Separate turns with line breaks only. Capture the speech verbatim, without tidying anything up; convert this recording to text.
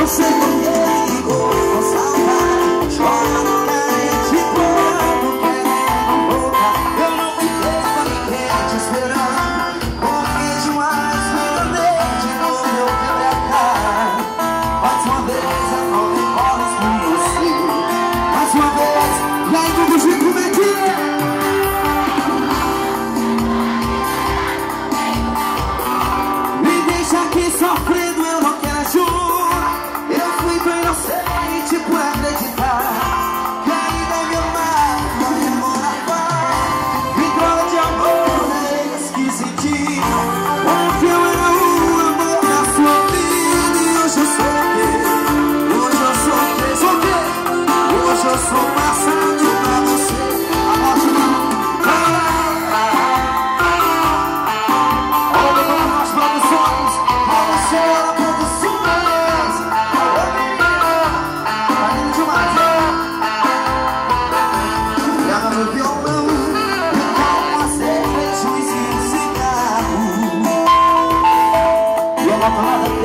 sei porque ligou com saudade, chora carente quando querendo voltar. Eu não fiquei com ninguém te esperando, porque demais me andei de novo, eu quebrei a cara. Mais uma vez eu não me posso com você, mais uma vez. E aí, Dudu, como é que é? Me deixa aqui sofrendo, eu não quero ajuda. Eu fui tão inocente por acreditar que ainda é meu mar, não demora paz. Me droga de amor, é esquisitinho, porque eu era o amor da sua vida. E hoje eu sou o quê? Hoje eu sou o quê? Sou o quê? Hoje eu sou passado pra você. A morte não. Olha para nós produções, olha senhora produções. Olha menina, tá lindo demais, hein? Leva meu violão, me dá uma cerveja e um cigarro. E ela toda